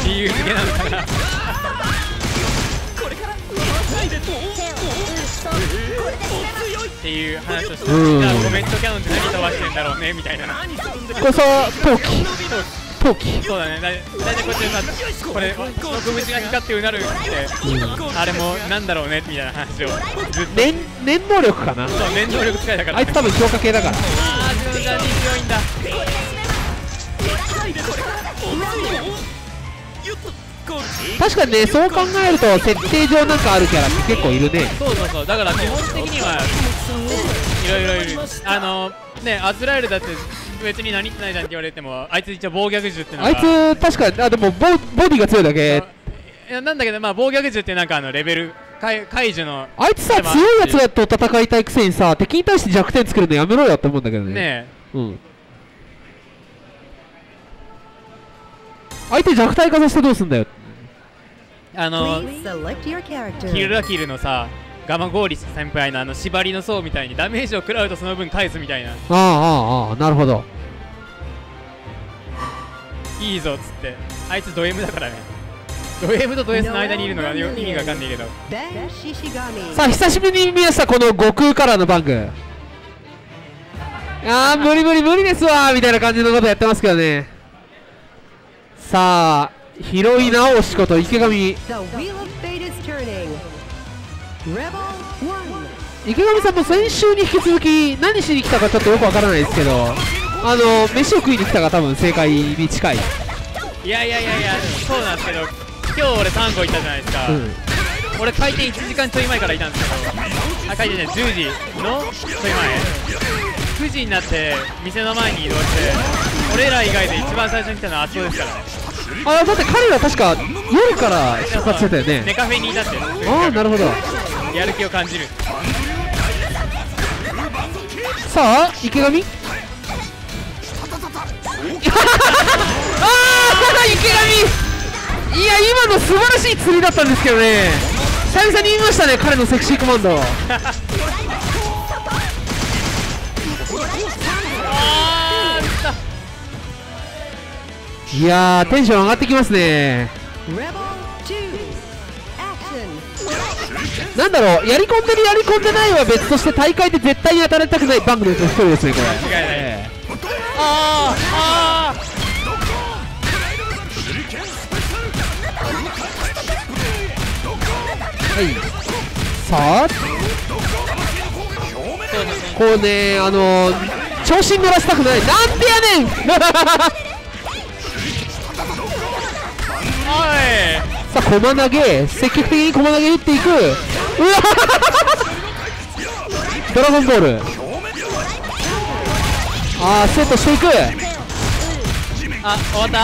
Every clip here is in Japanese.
理由付けなのかな。っていう話をして、じゃあコメントキャノンって何飛ばしてんだろうねみたいな。 これさ、陶器そうだね。だいたいこっちでさ、これ植物が光ってうなるって、あれもなんだろうねみたいな話をずっと。 念能力かな。 そう、念能力使いだから。 あいつ多分強化系だから。 ああ、自分が強いんだ。 確かにね、そう考えると設定上なんかあるキャラって結構いるね。 そう、だから基本的にはいろいろいる。ね、アズラエルだって別に何言ってないじゃんって言われても、あいつ一応暴虐獣ってのが、 あいつ確かに、でもボディが強いだけ。 いやなんだけど、まあ暴虐獣ってなんかレベル怪獣の、 あいつさ、強いやつと戦いたいくせにさ、敵に対して弱点作るのやめろよって思うんだけどね。 ねえ、うん、相手弱体化させてどうすんだよ。 キルラキルのさ、ガマゴーリス先輩の縛りの層みたいにダメージを食らうとその分返すみたいな。 ああ、なるほど。 いいぞっつって、あいつド M だからね。ド M とド S の間にいるのが意味がわかんないけど。 さあ久しぶりに見ました、この悟空カラーのバング。無理ですわみたいな感じのことやってますけどね。さあ拾い直しこと池上。池上さんも先週に引き続き何しに来たかちょっとよくわからないですけど、飯を食いに来たが多分正解に近い。 いやそうなんですけど、今日俺3個行ったじゃないですか、俺開店1時間ちょい前からいたんですけど、開店ね10時のちょい前、9時になって店の前に移動して、俺ら以外で一番最初に来たのはあそこですからね。 だって彼ら確か夜から出発してたよね。 ネカフェにいたって。 なるほど。 やる気を感じる。 さあ池上池上、いや今の素晴らしい釣りだったんですけどね。久々に見ましたね、彼のセクシーコマンド。いやーテンション上がってきますね。なんだろう、やり込んでるやり込んでないは別として、大会で絶対に当たられたくないバングのうちの一人ですね、これ。 間違いない。 はい、さあこうね、調子に乗らせたくない。なんでやねんさあ駒投げ、積極的に駒投げ打っていく。うわドラゴンボール、セットしていく。 終わった。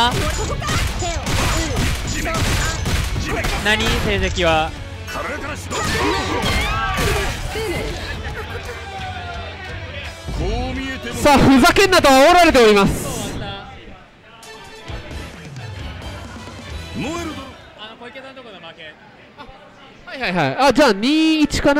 何成績は。 さあふざけんなと煽られております。 小池さんのところの負け。 はい、じゃあ 2-1 かな。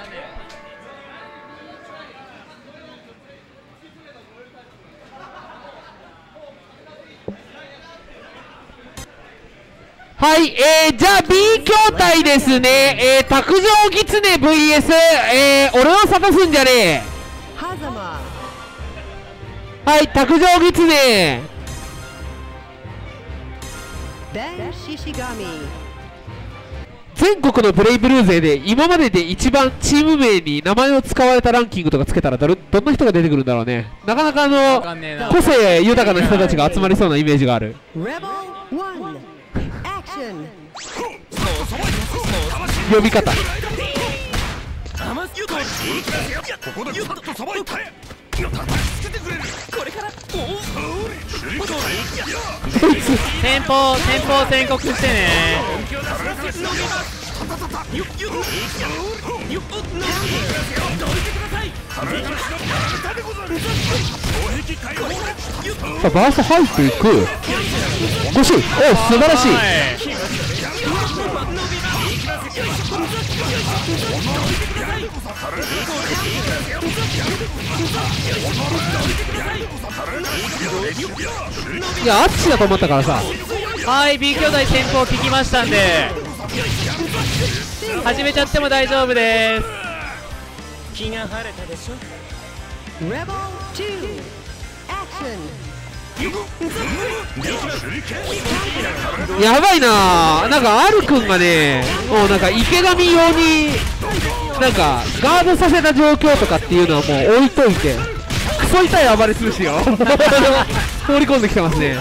はい、じゃあ B 筐体ですね。卓上狐 VS、俺を諭すんじゃねえ。はい、卓上狐。全国のブレイブルー勢で今までで一番チーム名に名前を使われたランキングとかつけたらどんな人が出てくるんだろうね。なかなか個性豊かな人たちが集まりそうなイメージがある。呼び方先方宣告してね。 さあバースト入っていく。5周、お素晴らしい。いやアッチだと思ったからさ。 はい、B 兄弟先行聞きましたんで始めちゃっても大丈夫です。 気が晴れたでしょ。 やばいな。なんか R 君がね、もうなんか池上用になんかガードさせた状況とかっていうのはもう置いといて、クソ痛い暴れ潰しよ放り込んできてますね。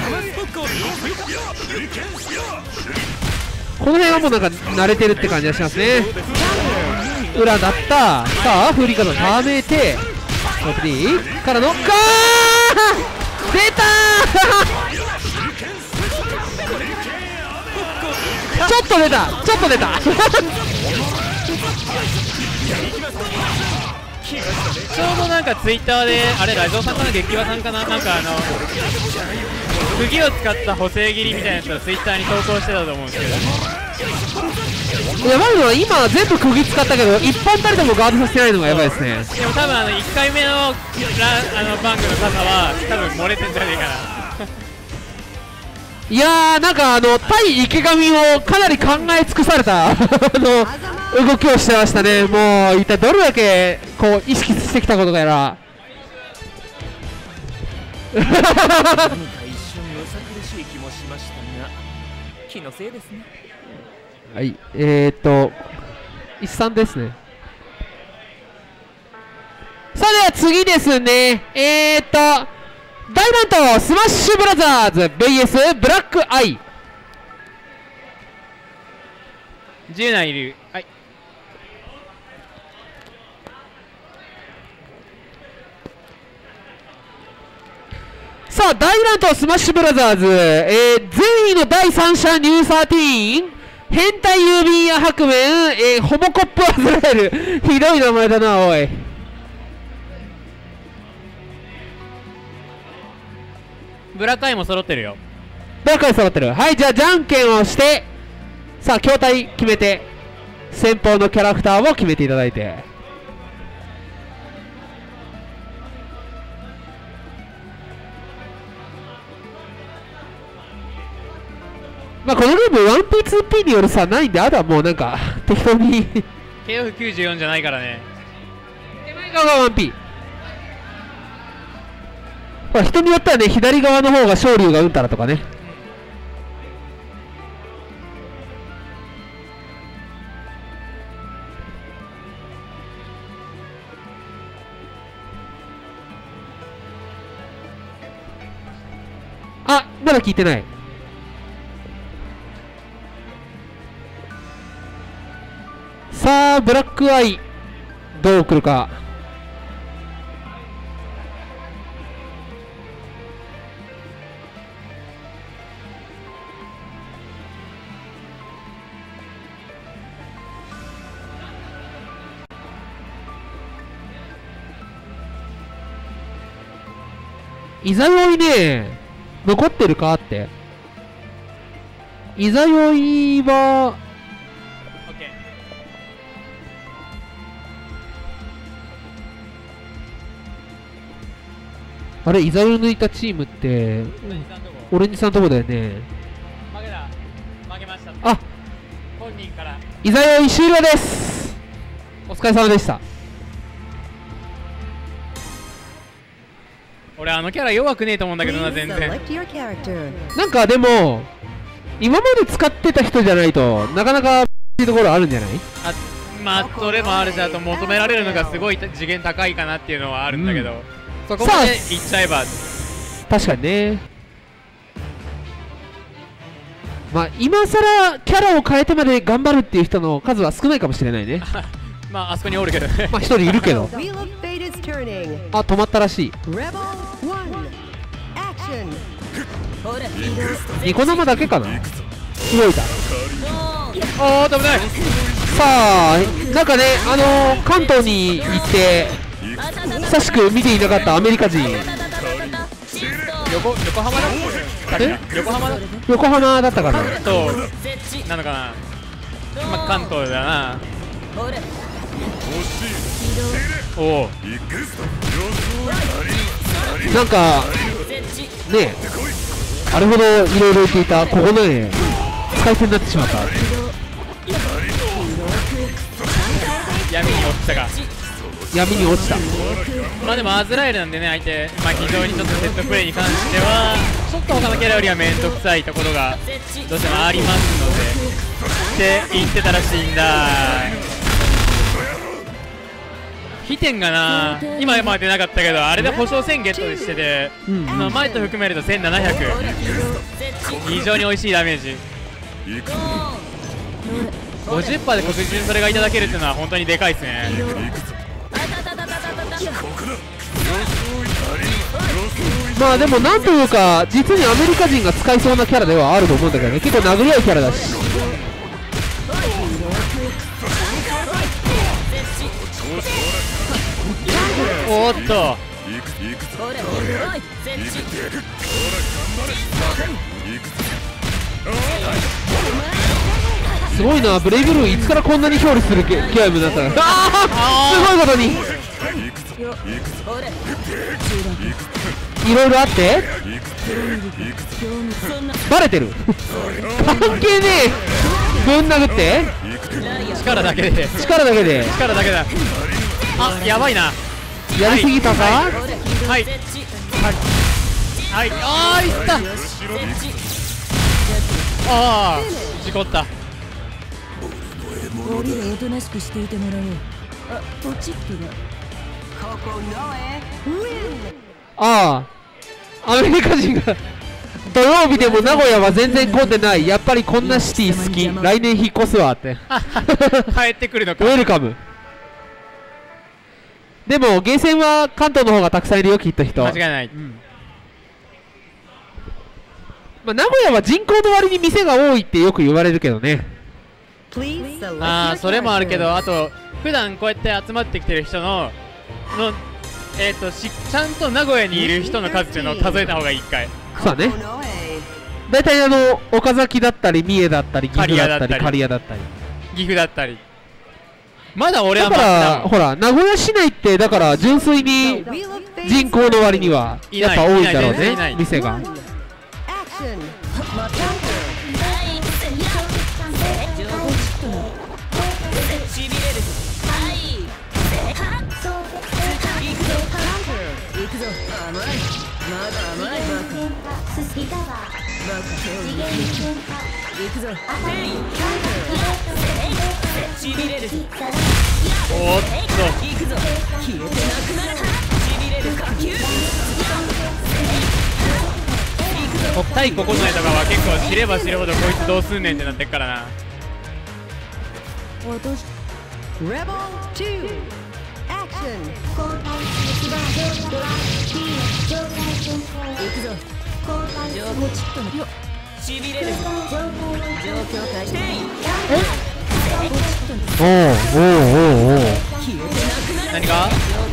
この辺はもうなんか慣れてるって感じがしますね。裏だった。さあ振り方ためてノップ D からのガー出たーちょっと出たちょっと出たちょうどなんかツイッターであれラジオさんかな激話さんかな、なんか釘を使った補正切りみたいなやつをツイッターに投稿してたと思うんですけど、 やばいのは今全部釘使ったけど一本たりともガードさせてないのがやばいですね。 でも多分1回目のバンクの傘は多分漏れてんじゃねえかな。 いやーなんか対池上をかなり考え尽くされた動きをしてましたね。もう一体どれだけこう意識してきたことかやら何か一瞬むさ苦しい気もしましたが気のせいですね。 はい一三ですね。さあでは次ですね。大乱闘スマッシュブラザーズ VS ブラックアイ。 10内いる。はい、 さあ大乱闘スマッシュブラザーズ、善意の第三者ニュー13変態郵便屋白面、ホモコップアズラエルひどい名前だなおい。 ブラックアイも揃ってるよ。 ブラックアイ揃ってる。はい、じゃあじゃんけんをして、さあ筐体決めて先方のキャラクターを決めていただいて、まあこのゲーム 1P2P による差ないんで、あとはもうなんか適当に KF94 じゃないからね。 手前側が 1P、まあ、人によってはね左側の方が昇竜がうんたらとかね。あ、まだ聞いてない。さあブラックアイどう来るか。いざよいね残ってるかって。いざよいはあれ、いざよい抜いたチームってオレンジさんとこだよね。 負けました。 あ、 本人からいざよい終了です。お疲れ様でした。 俺キャラ弱くねえと思うんだけどな、全然。 なんかでも今まで使ってた人じゃないとなかなかいいところあるんじゃない？ まあそれもあるし、あと求められるのがすごい次元高いかなっていうのはあるんだけど、そこまでいっちゃえば確かにね。まあ今さらキャラを変えてまで頑張るっていう人の数は少ないかもしれないねまああそこにおるけどねまあ一人いるけどあ、止まったらしい。ニコ生だけかな。動いた。 ああ危ない。 さあなんかね関東に行って久しく見ていなかったアメリカ人。 横浜だった横浜だったかな。 なのかな。まあ関東だな。おお、 なんかねあれほどいろいろ言っていたここの絵使い捨てになってしまった。 闇に落ちたか。 闇に落ちた。 まあでもアズラエルなんでね、相手、まあ、非常にちょっとセットプレーに関してはちょっと他のキャラよりは面倒くさいところがどうしてもありますのでって言ってたらしいんだ。飛天がな、今まで出なかったけどあれで保証1000ゲットしてて、前と含めると1700、非常に美味しいダメージ。50% で確実にそれがいただけるっていうのは本当にでかいですね。 まあでもなんというか実にアメリカ人が使いそうなキャラではあると思うんだけどね。結構殴り合いキャラだし。 おっとすごいな、ブレイブルーいつからこんなに勝利するゲームになったの。すごいことにいろいろあってバレてる関係ねえ。ぶん殴って力だけで力だけで力だけだ。あ、やばいな。 やりすぎたか。 はいはいはい、ああいった。ああ事故った。 檻でおとなしくしていてもらおう。あ、ポチッとだ。ここのああ、アメリカ人が土曜日でも名古屋は全然混んでない。やっぱりこんなシティ好き。来年引っ越すわって帰ってくるのか。 ウェルカム。でもゲーセンは関東の方がたくさんいるよ、きっと人。 間違いない。 まあ、名古屋は人口の割に店が多いってよく言われるけどね。 ああ、それもあるけど、あと普段こうやって集まってきてる人のちゃんと名古屋にいる人の数っていうのを数えた方がいい。1回そうだね。大体岡崎だったり三重だったり岐阜だったり刈谷だったり岐阜だったり。まだ俺はだからほら名古屋市内ってだから純粋に人口の割にはやっぱ多いんだろうね、店が。 おっと対9重とかは結構知れば知るほどこいつどうすんねんってなってっからな。 おおおおお何が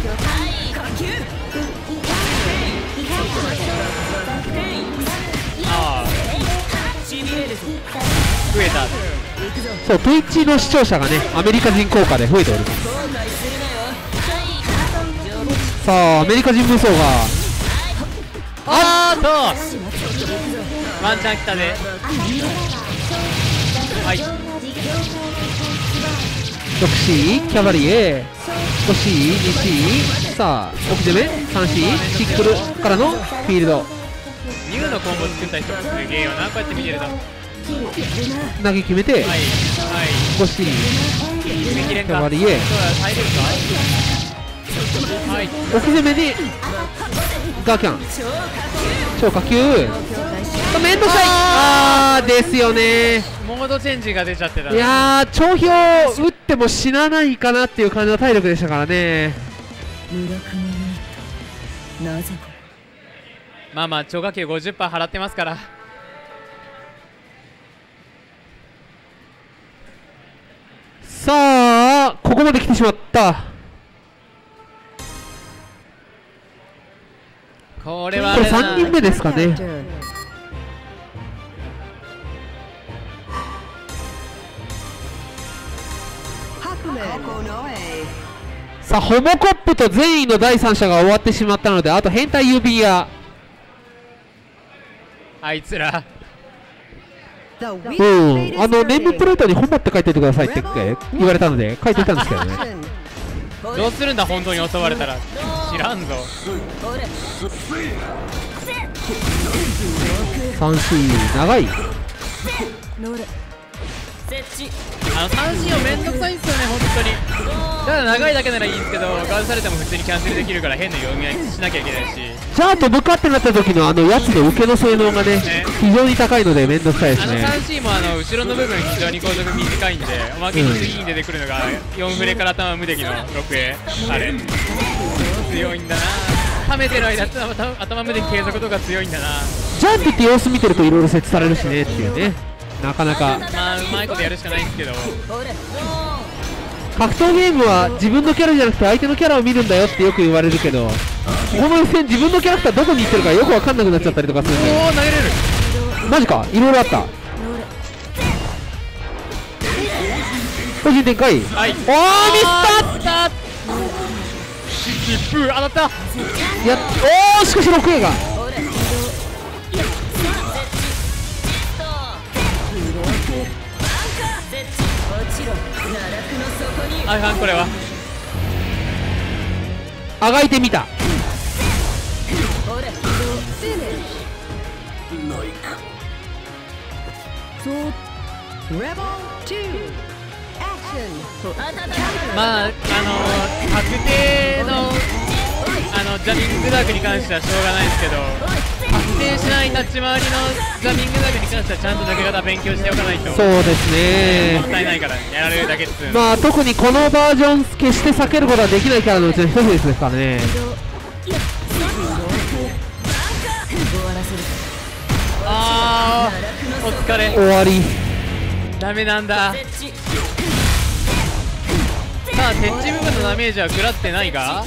増えた。 そう、Twitch の視聴者がねアメリカ人効果で増えておる。さあアメリカ人武装があーっとワンチャン来たで。はい、 6C キャバリエ 5C2C さあ置き攻め 3C シックルからのフィールド。 ニューのコンボ作った人すげえよな、こうやって見てると。 投げ決めて、はいはい、5C キャバリエ、はい、置き攻めでガーキャン超下級めんどくさい。あーですよね。 モードチェンジが出ちゃってた。 いやー帳票打っても死なないかなっていう感じの体力でしたからね。 まあまあ超過給 50% 払ってますから。 さあここまで来てしまった。 これはこれ3人目ですかね。さあホモコップと善意の第三者が終わってしまったので、あと変態指輪あいつら。 ネームプレートに本持って書いておいてくださいって言われたので書いていたんですけどね。 どうするんだ本当に襲われたら。知らんぞ。 3C 長い。 3C をめんどくさいんですよね本当に。ただ長いだけならいいんですけど、ガードされても普通にキャンセルできるから変な読み合いしなきゃいけないし。 じゃあ飛ぶかってなった時のやつの受けの性能がね非常に高いのでめんどくさいですね。 3C も後ろの部分非常に後続短いんで、おまけに次に出てくるのが4フレから頭無敵の 6A。 あれ強いんだな。溜めてる間頭無敵継続とか強いんだな。 ジャンプって様子見てるといろいろ設置されるしねっていうね。なかなかまあうまいことやるしかないんですけど、 格闘ゲームは自分のキャラじゃなくて相手のキャラを見るんだよってよく言われるけど、この予選自分のキャラクターどこに行ってるかよく分かんなくなっちゃったりとかするんで。 おお投げれる。 マジか、いろいろあった。個人展開。 はい、 おーミスった。 疾風当たった。 おーしかし 6A があかん。これはあがいてみた。 まあ確定のジャミングダークに関してはしょうがないですけど、確定しない立ち回りのジャミングダークに関してはちゃんと投げ方勉強しておかないと。 そうですね、 もったいないからやられるだけっつう。 まあ特にこのバージョン決して避けることはできないキャラのうちの一つですからね。 あーお疲れ。 終わり。 ダメなんだ。さあ鉄地部分のダメージは食らってないが、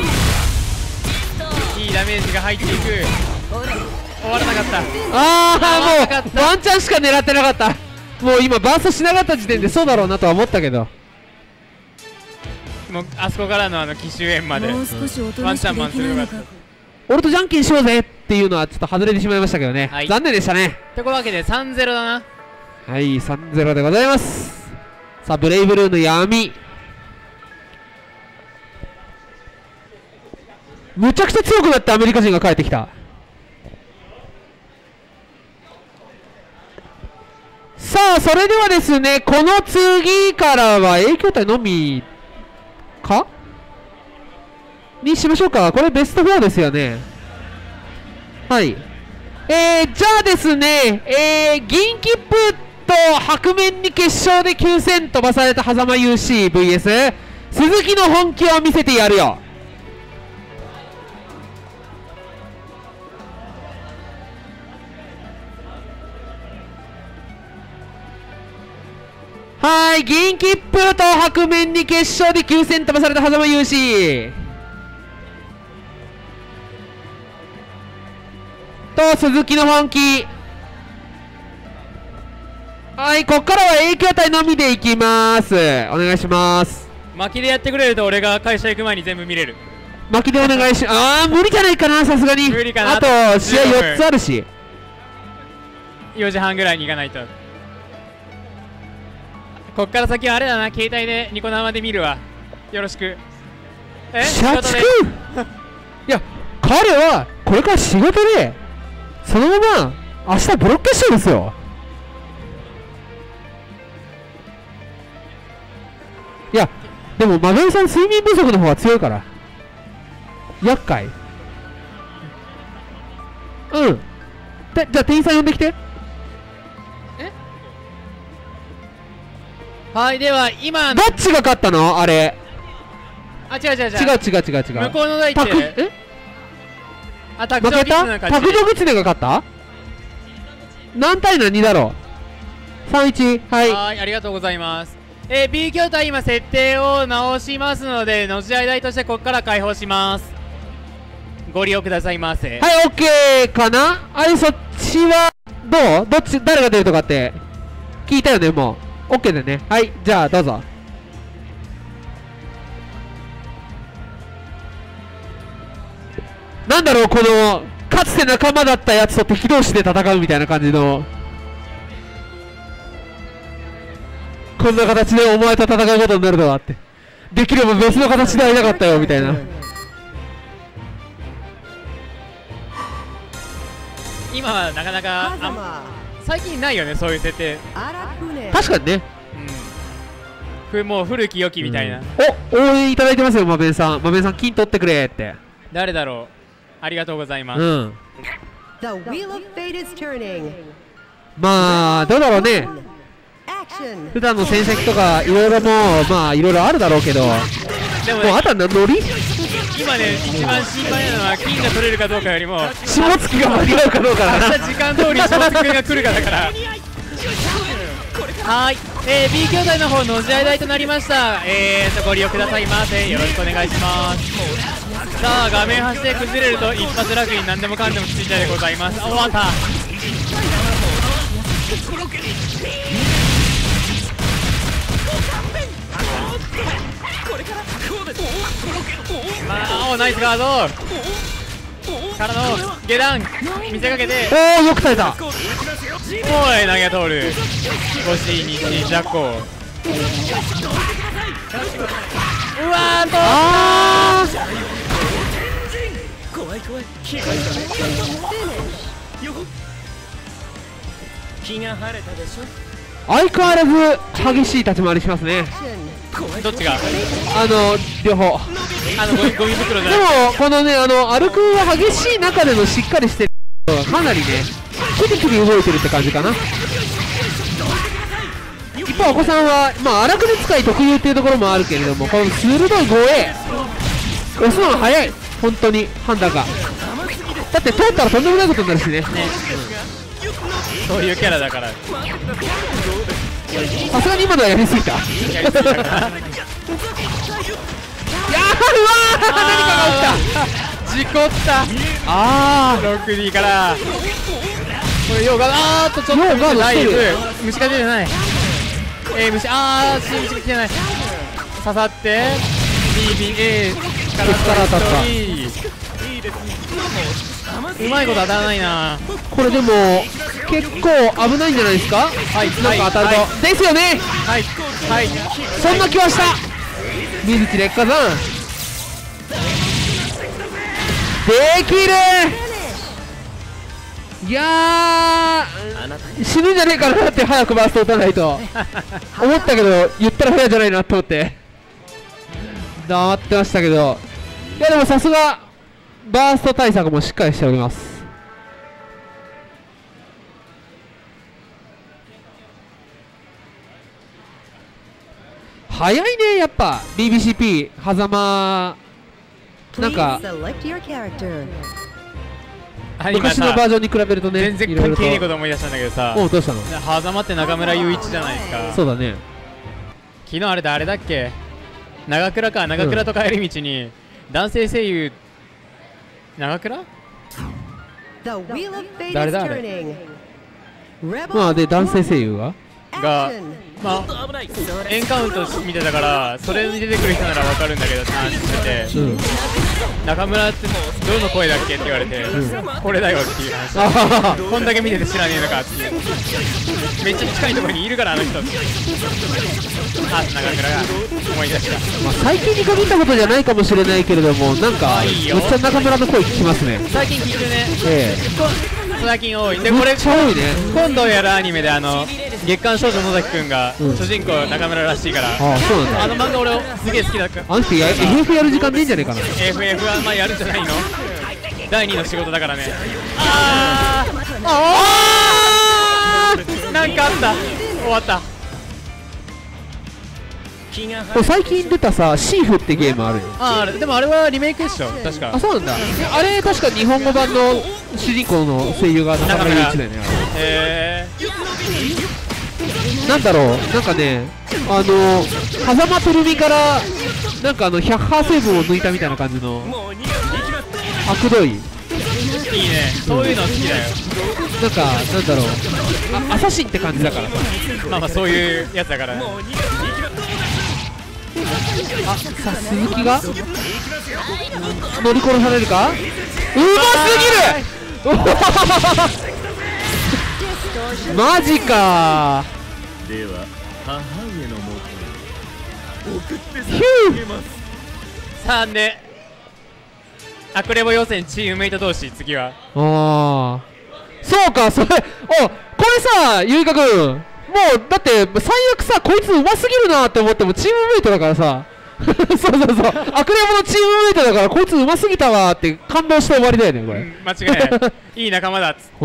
いいダメージが入っていく。終わらなかった。 もうワンチャンしか狙ってなかった。もう今バーストしなかった時点でそうだろうなとは思ったけど、 もうあそこからの奇襲園までワンチャンマンするのかった。 俺とじゃんけんしようぜっていうのはちょっと外れてしまいましたけどね、 はい、 残念でしたね。 というわけで 3-0 だな。 はい、3-0 でございます。さあブレイブルーの闇、むちゃくちゃ強くなってアメリカ人が帰ってきた。さあそれではですね、この次からは影響体のみかにしましょうか。これベスト4ですよね。はい、じゃあですね、銀切符と白面に決勝で9000飛ばされた狭間 UCVS 鈴木の本気を見せてやるよ。はい、銀切符と白面に決勝で9000飛ばされた狭間 UC と鈴木の本気。はい、こっからは影響体のみでいきます。お願いします。 巻きでやってくれると俺が会社行く前に全部見れる。 巻きでお願いし無理じゃないかな、さすがに。 無理かな。 あと試合4つあるし 4時半ぐらいに行かないと。こっから先はあれだな、携帯でニコ生で見るわ。よろしく。 社畜いや、彼はこれから仕事でそのまま明日ブロック決勝ですよ。いやでもマガミさん睡眠不足の方が強いから厄介。じゃあ店員さん呼んできて。 はい、では今どっちが勝ったのあれ。 違う向こうの台って負けた。卓上キツネが勝った。何対何だろう。3-1。 はい、ありがとうございます。B 筐体今設定を直しますので、後合台としてここから開放します。ご利用くださいませ。 はい、OK かな。そっちはどっち誰が出るとかって聞いたよね。もう OK だね。はい、じゃあどうぞ。なんだろうこのかつて仲間だったやつと敵同士で戦うみたいな感じの、こんな形でお前と戦うことになるとはって、できれば別の形で会いたかったよみたいな。 今はなかなか最近ないよね、そういう設定。 確かにね。 もう古き良きみたいな。 お、応援いただいてますよ、マベンさん。マベンさん金取ってくれって。 誰だろう。ありがとうございます。 まあどうだろうね。普段の戦績とかいろいろもまあいろいろあるだろうけど、 でもね、 もうあとはノリ今ね一番心配なのは金が取れるかどうかよりも下月が間に合うかどうかだな。 明日時間通り下月君が来るかだから。はい、B 兄弟の方の試合台となりました。ご利用くださいませ。よろしくお願いします。さあ画面端で崩れると一発楽に何でもかんでもついちゃいでございます。終わった。ナイスガードからの下段見せかけて、 おおよく耐えた。 おい投げ通る。5しにジャッコ。うわーとあ怖い怖い。気が晴れたでしょ。 相変わらず激しい立ち回りしますね。 どっちが両方。 ゴミ袋じゃでない。 もこのね歩く激しい中でのしっかりしてるのがかなりねキリキリ動いてるって感じかな。一方お子さんはまあ荒くね使い特有っていうところもあるけれども、この鋭い護衛押すのが早い。本当に判断がだって通ったらとんでもないことになるしね。 そういうキャラだから。 さすがに今のはやりすぎた。 やりすぎたかな。 うわー何かが起きた。 事故った。 あー 6D からこれヨガちょっとヨガだいぶしてる。 虫が出てない。虫虫が来てない。刺さって BBA から当たった。うまいこと当たらないな。 これでも結構危ないんじゃないですか。 はい、 なんか当たると、 はですよね。 はいはい、 そんな気はした。水木劣化山できる。いやー死ぬんじゃねえかなって早くバースト打たないと思ったけど、言ったら早いじゃないなと思って黙ってましたけど、いやでもさすがバースト対策もしっかりしております。早いねやっぱ BBCP 狭間なんか昔のバージョンに比べるとね全然関係ねえこと思い出したんだけどさ。 おうどうしたの。 狭間って中村雄一じゃないですか。 そうだね。 昨日あれ誰だっけ、長倉か。長倉と帰り道に男性声優長倉誰だあれ。 まあで男性声優がまあエンカウント見てたからそれに出てくる人なら分かるんだけどって話してて、中村ってどの声だっけって言われて、これだよっていう話。こんだけ見てて知らねえのかっていう。めっちゃ近いところにいるからあの人。あ、中村が思い出した。 まあ最近に限ったことじゃないかもしれないけれども、なんかめっちゃ中村の声聞きますね。 最近聞いてね。最近多い。でこれ今度やるアニメで月刊少女野崎くんが主人公中村らしいから。 ああそうなんだ。 あの漫画俺すげえ好きだから。 あの人FF やる時間ねえんじゃねえかな。 FF はまあやるんじゃないの。第2の仕事だからね。なんかあった。終わった。 最近出たさシーフってゲームあるよ。 でもあれはリメイクでしょ確か。 あ、そうなんだ。あれ確か日本語版の主人公の声優が中村雄一だよね。なんだろう、なんかね風間とるみからなんか百波成分を抜いたみたいな感じのあくどい。いいね、 そういうの好きだよ。 なんかなんだろう、アサシンって感じだからさ。 まあまあそういうやつだからね。 あ、さあ鈴木が乗り殺されるか。うますぎる。 マジかでは母上のもとへ送ってヒューさあね、アクレボ予選チームメイト同士、次はああそうか、それ、これさ、ゆいかくん、もうだって最悪さ、こいつうますぎるなって思ってもチームメイトだからさそうそうそう、アクレボのチームメイトだからこいつうますぎたわって感動して終わりだよね、これ。 間違いないいい仲間だっつって。 うん。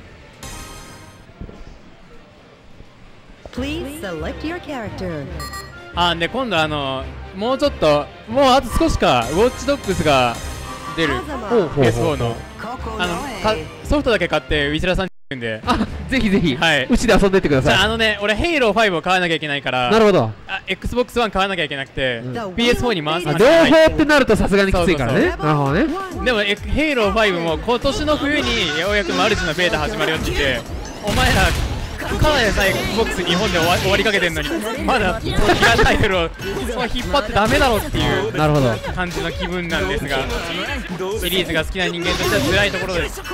Please select your character. で今度もうちょっと、もうあと少しか、ウォッチドッグスが出る PS4 のソフトだけ買ってウィスラさんに行くんで、 ぜひぜひ、 はい、 うちで遊んでってください。 じゃあ俺ヘイロー5を買わなきゃいけないから、 なるほど、 Xbox One 買わなきゃいけなくて、PS4 に回す。 両方ってなるとさすがにきついからね。なるほどね。 でもヘイロー5も今年の冬にようやくマルチのベータ始まるよって言って、お前らかなりさ Xbox 日本で終わりかけてんのにまだキラータイトルを引っ張ってダメだろっていう感じの気分なんですが、シリーズが好きな人間としては辛いところです。で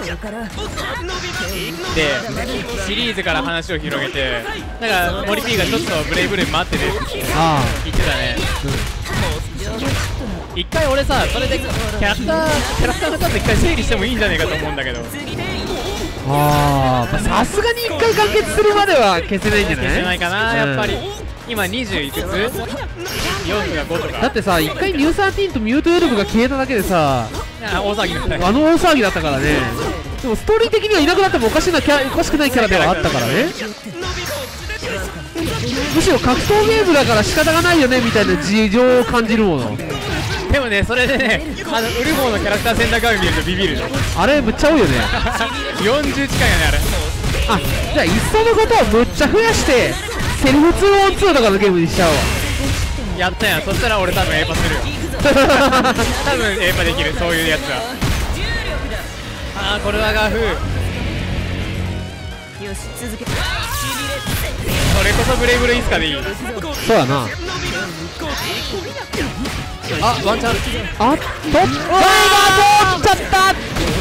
シリーズから話を広げて、なんか森 P がちょっとブレイブルー待ってるって言ってたね。一回俺さ、それでキャラクターの数一回整理してもいいんじゃねえかと思うんだけど、 さすがに一回完結するまでは消せないんじゃない？ 消せないかな、やっぱり。今20いくつ ?4 が5とか。 だってさ、一回ニュー13とミュートエルフが消えただけでさ、 大騒ぎだったね。 大騒ぎだったからね。でもストーリー的にはいなくなってもおかしくないキャラではあったからね。むしろ格闘ゲームだから仕方がないよねみたいな事情を感じるもの。 でもね、それでね、ウルフォーのキャラクター選択画面見るとビビる。 あれむっちゃ多いよね 40近いよね、あれ。 じゃあいっそのことをむっちゃ増やしてセルフ 2on2 とかのゲームにしちゃおうわ。 やったやん。そしたら俺多分 A パするよ多分 A パできる、そういうやつは。これはガフ。 よし続け。 それこそブレイブルインスカでいい。 そうやな。 ワンチャン。 取っちゃった。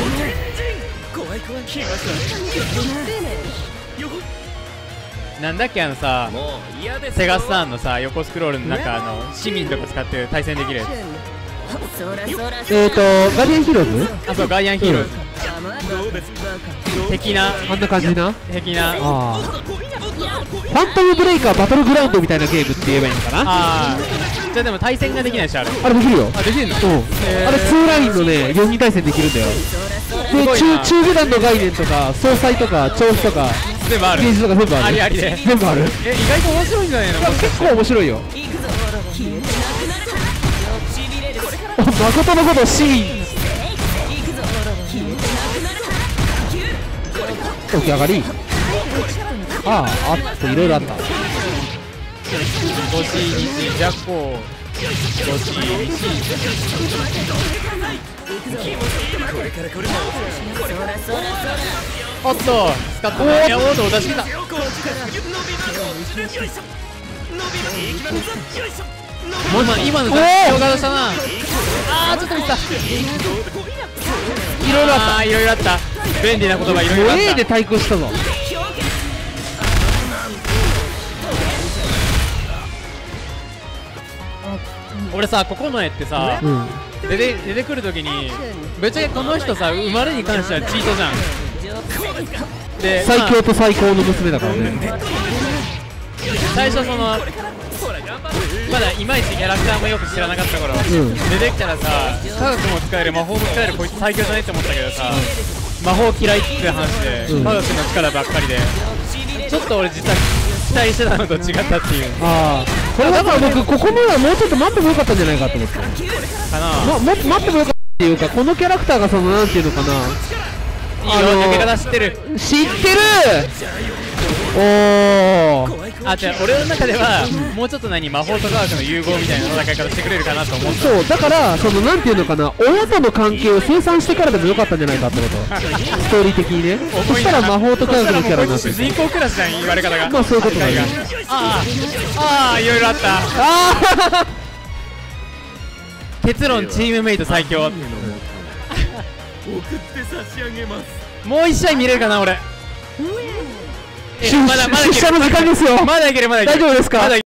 なんだっけさ、セガスターンのさ横スクロールの中市民とか使って対戦できるやつ。 ガーディアンヒーローズ。 そうガーディアンヒーローズ的な、 あんな感じな的な。 ファントムブレイカーバトルグラウンドみたいなゲームって言えばいいのかな。じゃあでも対戦ができないし、あれできるよ。 できるの？ あれ2ラインのね4人対戦できるんだよ。で中下段の概念とか総裁とか調子とか全部ある。 ゲージとか全部ある。 ありありで全部ある。 意外と面白いんじゃないの？ 結構面白いよ。誠のこと市民起き上がり。あといろいろあった。 ゴシニシジャコゴシニシ。おっと使った。いや、オートを出してきた。今の強化したな。ちょっと見た。いろいろあった。いろいろあった。便利な言葉いろいろあった。 A で対抗したぞ。 俺さ、ここの絵ってさ、出てくるときにぶっちゃけこの人さ、生まれに関してはチートじゃん。で最強と最高の娘だからね。 最初まだいまいちキャラクターもよく知らなかった頃、出てきたらさ、科学も使える魔法も使えるこいつ最強じゃないって思ったけどさ、魔法嫌いって話で、科学の力ばっかりでちょっと俺実は期待してたのと違ったっていう。 これだから僕ここまではもうちょっと待ってもよかったんじゃないかと思って。かな。もっと待ってもよかったっていうか、このキャラクターがなんていうのかな。 抜け方知ってる。 知ってる。 じゃあ俺の中ではもうちょっと魔法と科学の融合みたいな戦い方してくれるかなと思った。 そうだからなんていうのかな、親との関係を清算してからでもよかったんじゃないかってことストーリー的にね。そしたら魔法と科学のキャラになってる。 主人公クラスじゃん、言われ方が。 そういうことだね。 いろいろあった。結論チームメイト最強。 送って差し上げます。 もう一試合見れるかな俺。まだいける。 出社の時間ですよ。 まだいけるまだいける。 大丈夫ですか。 まだ